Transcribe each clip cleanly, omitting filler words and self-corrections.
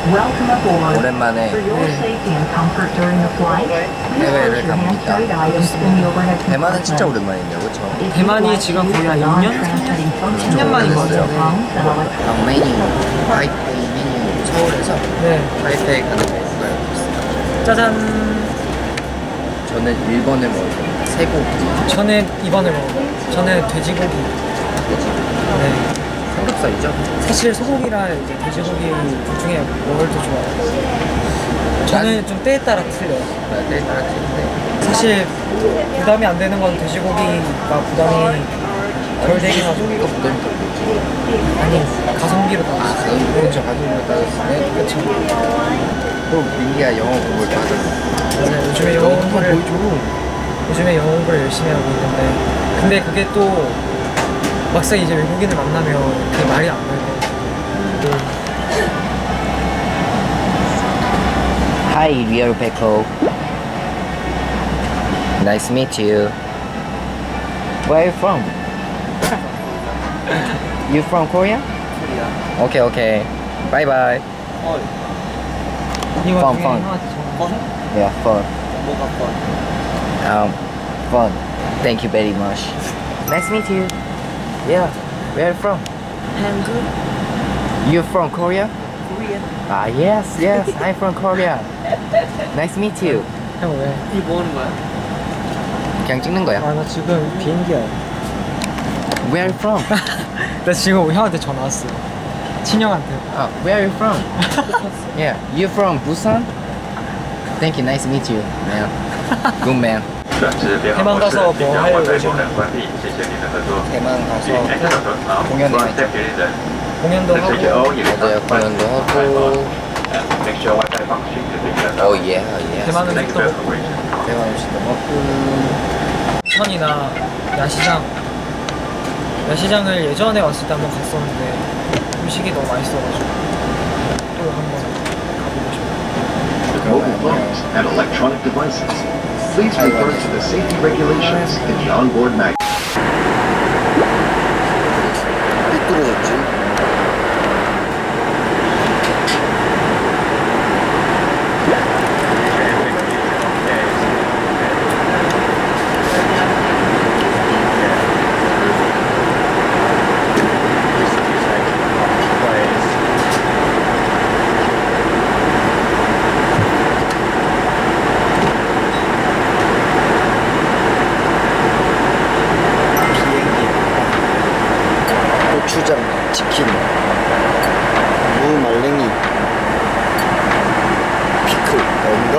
오랜만에 해외를 갑니다. 대만은 진짜 오랜만이네요, 그렇죠? 대만이 지금 거의 한 2년? 3년 만인 것 같아요. 메뉴, 타이페이 메뉴 서울에서 타이페이 가는 거 있어요. 짜잔. 저는 일본을 먹을 겁니다. 쇠고기. 저는 이번에 먹어요. 저는 돼지고기. 네. 삼겹살이죠? 사실 소고기랑 이제 돼지고기 둘 중에 뭘 더 좋아해요? 저는 좀 때에 따라 틀려요. 때에 따라 틀린데 사실 부담이 안 되는 건 돼지고기가 부담이 덜 되긴 하죠. 소고기가 부담이 덜 되지. 아니, 가성비로 따졌어요. 그렇죠. 가성비로 따졌을 때. 그렇죠. 또 민기가 영어 공부를 좀 하잖아. 맞아요. 요즘에 영어 공부를 열심히 하고 있는데, 근데 그게 또 막상 이제 외국인을 만나면 그게 말이 안 나요. Hi, Real Peko. Nice to meet you. Where are you from? You from Korea? Korea. Okay, okay. Bye bye. Fun, fun. Yeah, fun. 뭐가 fun? Fun. Thank you very much. Nice to meet you. Yeah. Where are you from? 한국? You from Korea? Korea. Ah, yes, yes. I'm from Korea. Nice to meet you. 형 왜? 이 뭐 하는 거야? 그냥 찍는 거야. 아, 나 지금 비행기야. Where are you from? 나 지금 형한테 전화 왔어. 친형한테. Where are you from? Yeah, you from Busan? Thank you, nice to meet you, man. Good man. 대만 가서 뭐 할 예정이야? 대만 가서 공연을 했죠. 공연도 하고. 맞아요, 공연도 하고. 예. 대만 음식도 먹고. 대만 음식도 먹고. 천이나 야시장을 예전에 왔을 때 한번 갔었는데 음식이 너무 맛있어가지고 또 한번 가보고 싶어요. Mobile phones and electronic devices. Please refer to the safety regulations in the onboard manual. 삐뚤어졌지? 고추장, 치킨, 무 말랭이, 피클, 뭔가?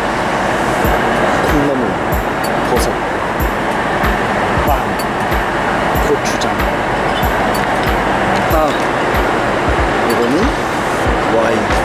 콩나물, 버섯, 빵, 고추장. 다음, 이거는 와인.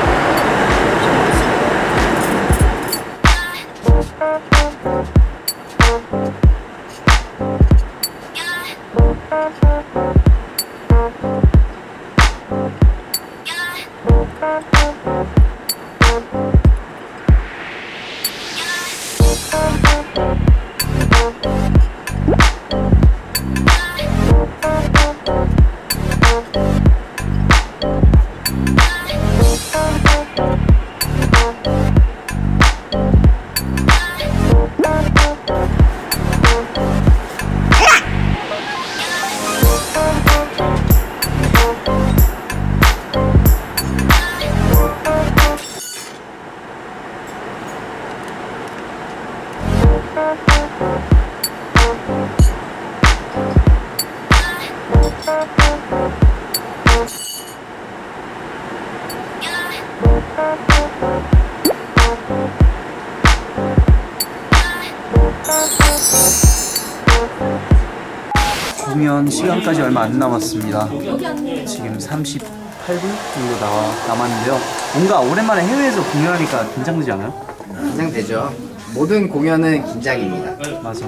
공연 시간까지 얼마 안 남았습니다. 지금 38분 정도 남았는데요. 뭔가 오랜만에 해외에서 공연하니까 긴장되지 않아요? 긴장되죠. 모든 공연은 긴장입니다. 맞아.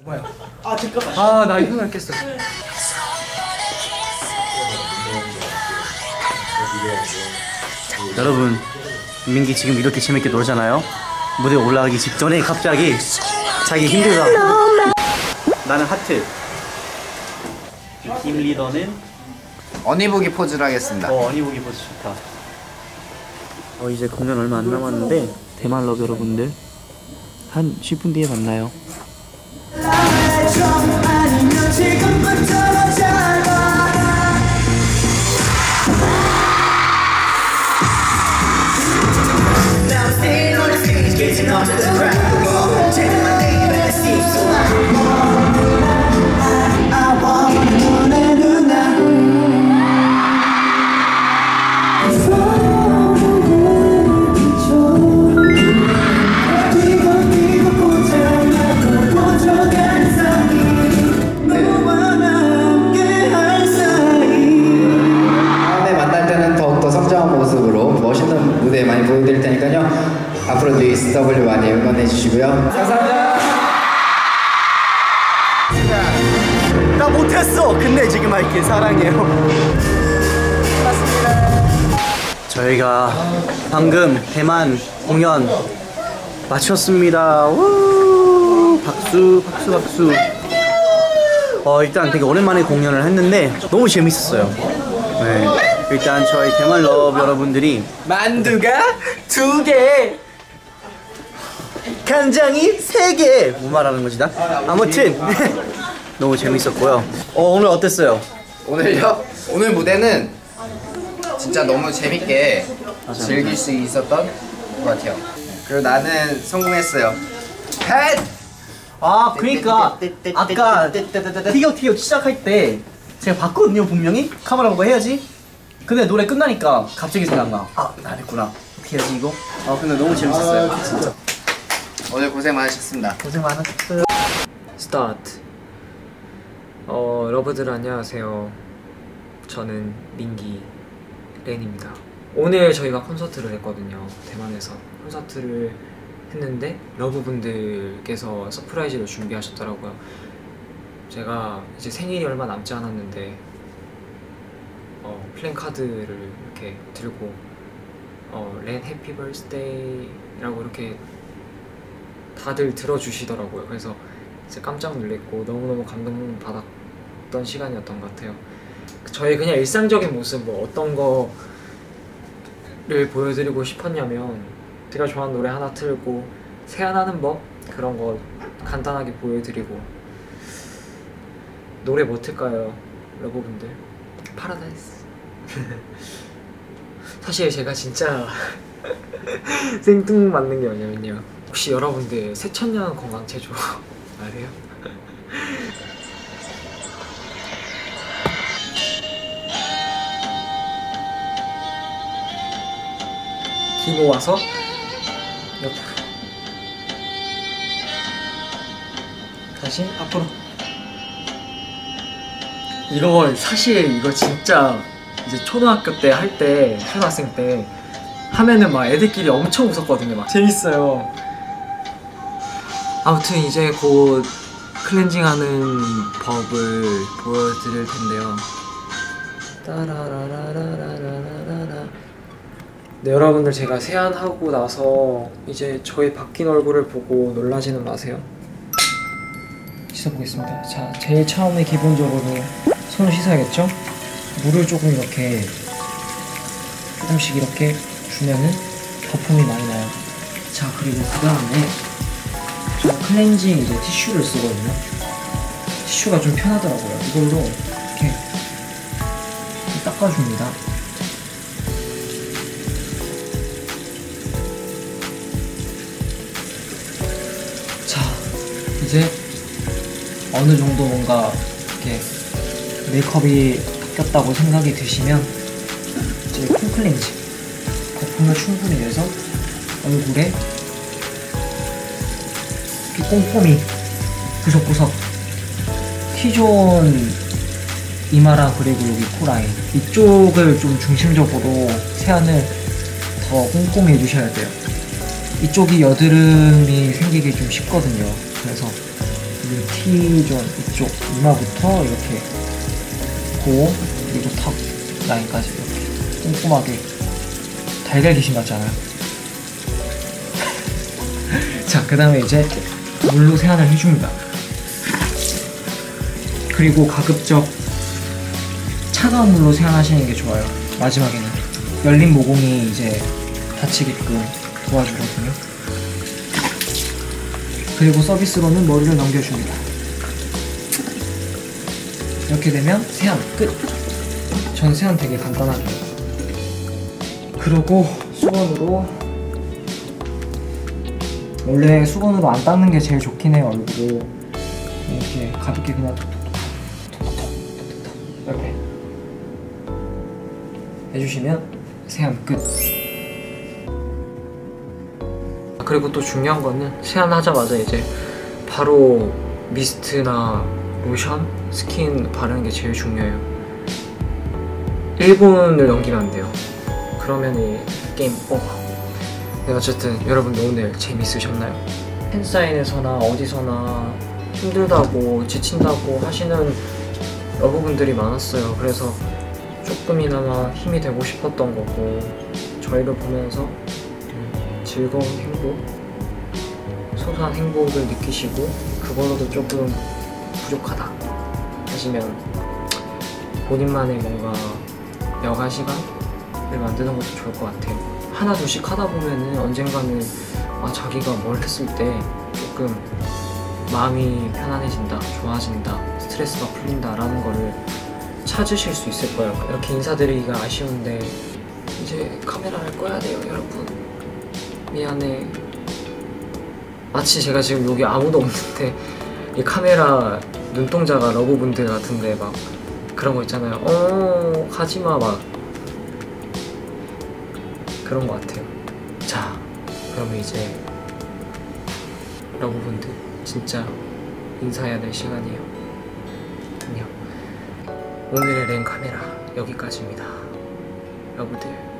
아 잠깐만. 아 나 흉을 깼어. 여러분, 민기 지금 이렇게 재밌게 놀잖아요. 무대 올라가기 직전에 갑자기 자기 힘들다. 나는 하트. 팀 리더는 어니부기 포즈를 하겠습니다. 어니보기 포즈 좋다. 이제 공연 얼마 안 남았는데 대만 러브 여러분들 한 10분 뒤에 만나요. 무대 많이 보여드릴 테니까요. 앞으로도 ESW 많이 응원해 주시고요. 감사합니다. 나 못했어. 근데 지금 할게. 사랑해요. 저희가 방금 대만 공연 마쳤습니다. 우! 박수, 박수, 박수. 일단 되게 오랜만에 공연을 했는데 너무 재밌었어요. 네. 일단 저희 대만 러브 여러분들이 만두가 2개, 간장이 3개. 뭐 말하는 거지 나? 아무튼 너무 재밌었고요. 오늘 어땠어요? 오늘요? 오늘 무대는 진짜 너무 재밌게 즐길 수 있었던 것 같아요. 그리고 나는 성공했어요. 아, 그러니까 아까 티격태격 시작할 때 제가 봤거든요. 분명히 카메라 보고 해야지. 근데 노래 끝나니까 갑자기 생각나. 안 했구나. 어떻게 해야지 이거? 근데 너무 재밌었어요. 진짜. 오늘 고생 많으셨습니다. 고생 많았어요. 스타트. 여러분들 안녕하세요. 저는 민기 렌입니다. 오늘 저희가 콘서트를 했거든요. 대만에서 콘서트를 했는데 러브분들께서 서프라이즈를 준비하셨더라고요. 제가 이제 생일이 얼마 남지 않았는데 플랜카드를 이렇게 들고 렌 해피 버스데이라고 이렇게 다들 들어주시더라고요. 그래서 진짜 깜짝 놀랐고 너무너무 감동받았던 시간이었던 것 같아요. 저희 그냥 일상적인 모습 뭐 어떤 거를 보여드리고 싶었냐면 제가 좋아하는 노래 하나 틀고 세안하는 법 그런 거 간단하게 보여드리고 노래 뭐 틀까요? 러브분들 파라다이스. 사실 제가 진짜 생뚱맞는 게 뭐냐면요, 혹시 여러분들 새천년 건강 체조 아세요? 기 모아서 옆으로 다시 앞으로. 이거 사실 이거 진짜 이제 초등학교 때 할 때, 초등학생 때 하면은 막 애들끼리 엄청 웃었거든요. 막 재밌어요. 아무튼 이제 곧 클렌징하는 법을 보여드릴 텐데요. 따라라라라라라라라. 네, 여러분들 제가 세안하고 나서 이제 저의 바뀐 얼굴을 보고 놀라지는 마세요. 씻어보겠습니다. 자, 제일 처음에 기본적으로 손을 씻어야겠죠? 물을 조금 이렇게 조금씩 이렇게 주면은 거품이 많이 나요. 자, 그리고 그 다음에 저 클렌징 이제 티슈를 쓰거든요. 티슈가 좀 편하더라고요. 이걸로 이렇게 닦아줍니다. 자, 이제 어느 정도 뭔가 이렇게 메이크업이 바뀌었다고 생각이 드시면 이제 쿨클렌징 거품을 충분히 내서 얼굴에 이렇게 꼼꼼히 구석구석 T존 이마랑 그리고 여기 코라인 이쪽을 좀 중심적으로 세안을 더 꼼꼼히 해주셔야 돼요. 이쪽이 여드름이 생기기 좀 쉽거든요. 그래서 이 T존 이쪽 이마부터 이렇게 고 그리고 턱 라인까지 이렇게 꼼꼼하게 달걀 귀신 같지 않아요? 자, 그 다음에 이제 물로 세안을 해줍니다. 그리고 가급적 차가운 물로 세안하시는 게 좋아요. 마지막에는 열린 모공이 이제 닫히게끔 도와주거든요. 그리고 서비스로는 머리를 넘겨줍니다. 이렇게 되면 세안 끝! 전 세안 되게 간단하게 해요. 그리고 수건으로, 원래 수건으로 안 닦는 게 제일 좋긴 해요. 얼굴을 이렇게 가볍게 그냥 톡톡톡톡톡톡 이렇게 해주시면 세안 끝. 그리고 또 중요한 거는 세안하자마자 이제 바로 미스트나 로션, 스킨 바르는 게 제일 중요해요. 1분을 넘기면 안 돼요. 그러면 이 게임 오버. 네, 어쨌든 여러분들 오늘 재밌으셨나요? 팬사인회에서나 어디서나 힘들다고 지친다고 하시는 러브분들이 많았어요. 그래서 조금이나마 힘이 되고 싶었던 거고, 저희를 보면서 즐거운 행복, 소소한 행복을 느끼시고 그거로도 조금 부족하다 하시면 본인만의 뭔가 여가 시간을 만드는 것도 좋을 것 같아요. 하나 둘씩 하다 보면은 언젠가는 자기가 뭘 했을 때 조금 마음이 편안해진다, 좋아진다, 스트레스가 풀린다 라는 거를 찾으실 수 있을 거예요. 이렇게 인사드리기가 아쉬운데 이제 카메라를 꺼야 돼요, 여러분. 미안해. 마치 제가 지금 여기 아무도 없는데 이 카메라 눈동자가 러브분들 같은데 막 그런 거 있잖아요. 가지마 막 그런 거 같아요. 자, 그러면 이제 러브분들 진짜 인사해야 될 시간이에요. 안녕. 오늘의 렌카메라 여기까지입니다. 러브들